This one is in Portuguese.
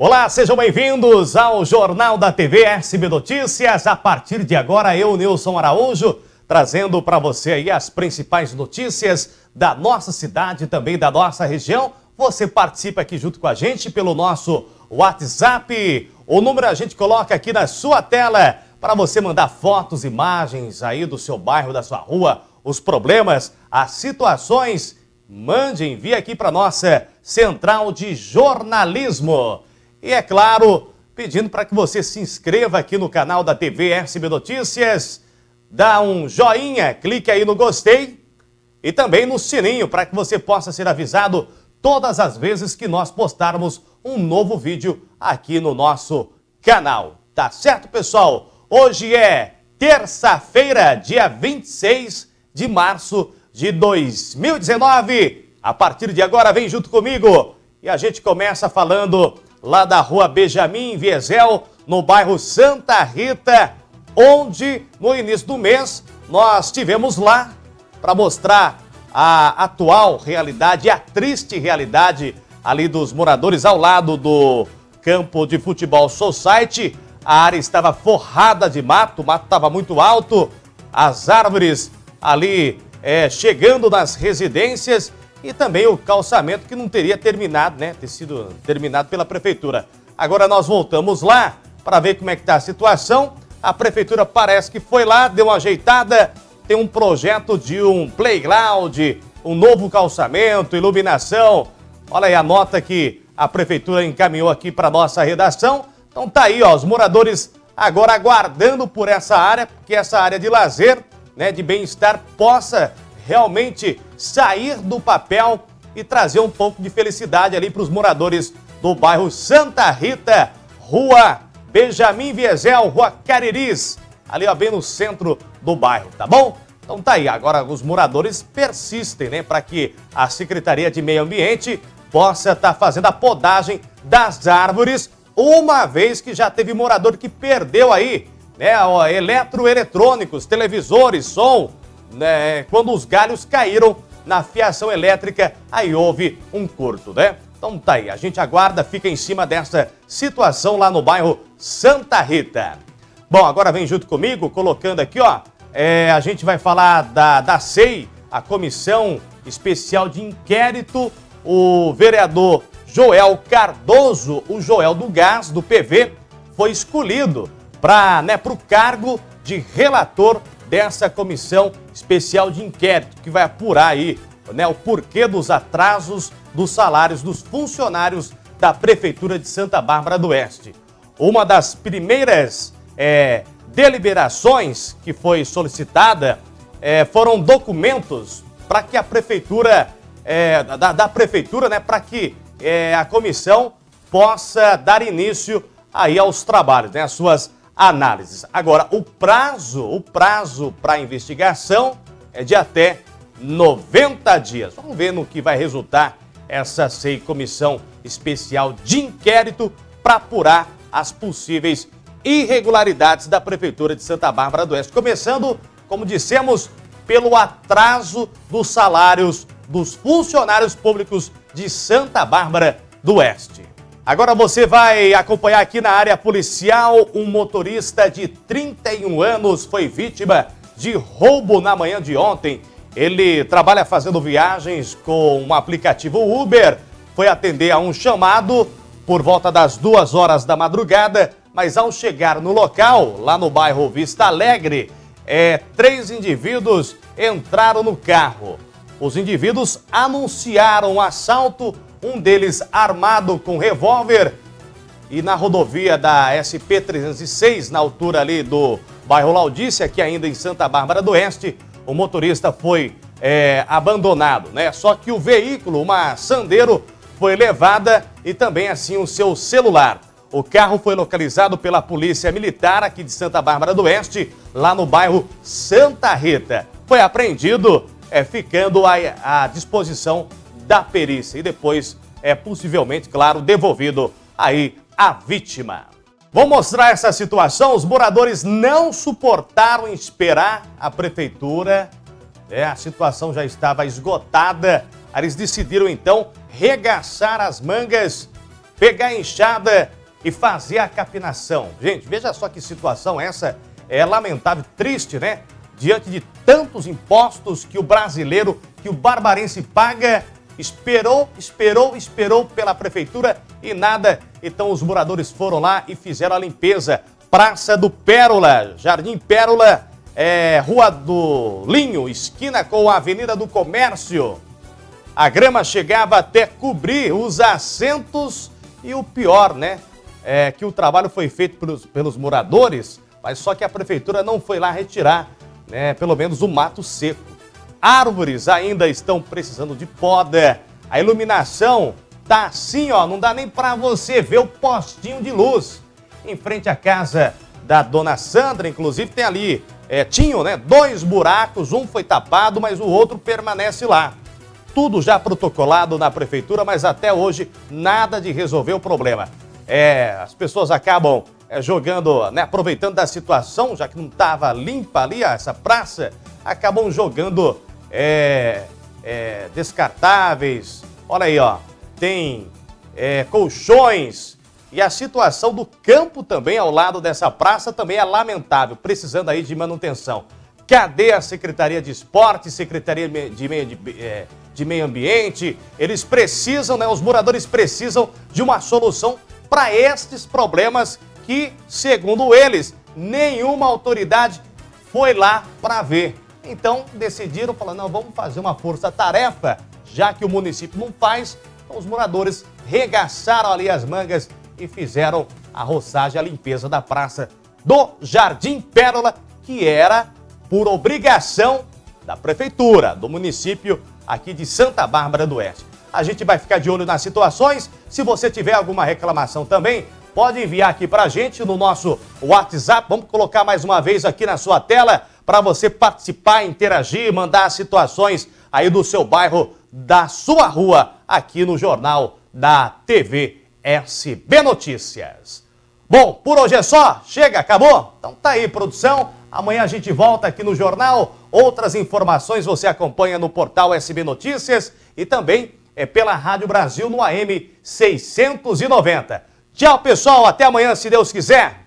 Olá, sejam bem-vindos ao Jornal da TV SB Notícias. A partir de agora, eu, Nilson Araújo, trazendo para você aí as principais notícias da nossa cidade e também da nossa região. Você participa aqui junto com a gente pelo nosso WhatsApp. O número a gente coloca aqui na sua tela para você mandar fotos, imagens aí do seu bairro, da sua rua, os problemas, as situações. Mande, envie aqui para nossa central de jornalismo. E é claro, pedindo para que você se inscreva aqui no canal da TV SB Notícias, dá um joinha, clique aí no gostei e também no sininho para que você possa ser avisado todas as vezes que nós postarmos um novo vídeo aqui no nosso canal. Tá certo, pessoal? Hoje é terça-feira, dia 26 de março de 2019. A partir de agora, vem junto comigo e a gente começa falando lá da rua Benjamin Viesel, no bairro Santa Rita, onde no início do mês nós estivemos lá para mostrar a atual realidade, a triste realidade ali dos moradores ao lado do campo de futebol Society. A área estava forrada de mato, o mato estava muito alto, as árvores ali chegando nas residências e também o calçamento que não teria terminado, né? Ter sido terminado pela prefeitura. Agora nós voltamos lá para ver como é que está a situação. A prefeitura parece que foi lá, deu uma ajeitada, tem um projeto de um playground, um novo calçamento, iluminação. Olha aí a nota que a prefeitura encaminhou aqui para nossa redação. Então tá aí, ó, os moradores agora aguardando por essa área, que essa área de lazer, né, de bem-estar possa realmente sair do papel e trazer um pouco de felicidade ali para os moradores do bairro Santa Rita, rua Benjamin Viesel, rua Cariris, ali ó, bem no centro do bairro, tá bom? Então tá aí, agora os moradores persistem, né, para que a Secretaria de Meio Ambiente possa estar fazendo a podagem das árvores, uma vez que já teve morador que perdeu aí, né, ó, eletroeletrônicos, televisores, som, né, quando os galhos caíram na fiação elétrica, aí houve um curto, né? Então tá aí, a gente aguarda, fica em cima dessa situação lá no bairro Santa Rita. Bom, agora vem junto comigo, colocando aqui, ó, a gente vai falar da SEI, a Comissão Especial de Inquérito. O vereador Joel Cardoso, o Joel do Gás, do PV, foi escolhido para, né, o cargo de relator dessa Comissão Especial de Inquérito, que vai apurar aí, né, o porquê dos atrasos dos salários dos funcionários da Prefeitura de Santa Bárbara do Oeste. Uma das primeiras deliberações que foi solicitada foram documentos para que a Prefeitura, da Prefeitura, né, para que a comissão possa dar início aí aos trabalhos, né, às suas análises. Agora, o prazo para investigação é de até 90 dias. Vamos ver no que vai resultar essa SEI, Comissão Especial de Inquérito, para apurar as possíveis irregularidades da Prefeitura de Santa Bárbara do Oeste. Começando, como dissemos, pelo atraso dos salários dos funcionários públicos de Santa Bárbara do Oeste. Agora você vai acompanhar aqui na área policial, um motorista de 31 anos foi vítima de roubo na manhã de ontem. Ele trabalha fazendo viagens com um aplicativo Uber, foi atender a um chamado por volta das 2 horas da madrugada, mas ao chegar no local, lá no bairro Vista Alegre, 3 indivíduos entraram no carro. Os indivíduos anunciaram o assalto, um deles armado com revólver, e na rodovia da SP-306, na altura ali do bairro Laudícia, aqui ainda em Santa Bárbara do Oeste, o motorista foi abandonado, né? Só que o veículo, uma Sandero, foi levada e também assim o seu celular. O carro foi localizado pela Polícia Militar aqui de Santa Bárbara do Oeste, lá no bairro Santa Rita. Foi apreendido, ficando à disposição da perícia e depois possivelmente, claro, devolvido aí à vítima. Vou mostrar essa situação. Os moradores não suportaram esperar a prefeitura. A situação já estava esgotada. Eles decidiram então regaçar as mangas pegar a enxada e fazer a capinação. Gente, veja só que situação essa, é lamentável, triste, né? Diante de tantos impostos que o brasileiro, que o barbarense paga, esperou pela prefeitura e nada. Então os moradores foram lá e fizeram a limpeza. Praça do Pérola, Jardim Pérola, Rua do Linho, esquina com a Avenida do Comércio. A grama chegava até cobrir os assentos e o pior, né? É que o trabalho foi feito pelos moradores, mas só que a prefeitura não foi lá retirar, né? Pelo menos o mato seco. Árvores ainda estão precisando de poda. A iluminação tá assim, ó, não dá nem para você ver o postinho de luz. Em frente à casa da dona Sandra, inclusive, tem ali, tinham, né, 2 buracos, um foi tapado, mas o outro permanece lá. Tudo já protocolado na prefeitura, mas até hoje nada de resolver o problema. As pessoas acabam jogando, né, aproveitando da situação, já que não estava limpa ali essa praça, acabam jogando descartáveis. Olha aí, ó, tem colchões. E a situação do campo também ao lado dessa praça também é lamentável, precisando aí de manutenção. Cadê a Secretaria de Esporte, Secretaria de Meio Ambiente? Eles precisam, né, os moradores precisam de uma solução para estes problemas que, segundo eles, nenhuma autoridade foi lá para ver. Então decidiram, falar, não, vamos fazer uma força-tarefa, já que o município não faz, então os moradores regaçaram ali as mangas e fizeram a roçagem, a limpeza da praça do Jardim Pérola, que era por obrigação da prefeitura, do município aqui de Santa Bárbara do Oeste. A gente vai ficar de olho nas situações. Se você tiver alguma reclamação também, pode enviar aqui pra gente no nosso WhatsApp. Vamos colocar mais uma vez aqui na sua tela para você participar, interagir, mandar as situações aí do seu bairro, da sua rua, aqui no Jornal da TV SB Notícias. Bom, por hoje é só. Chega, acabou? Então tá aí, produção. Amanhã a gente volta aqui no Jornal. Outras informações você acompanha no portal SB Notícias e também pela Rádio Brasil no AM 690. Tchau, pessoal. Até amanhã, se Deus quiser.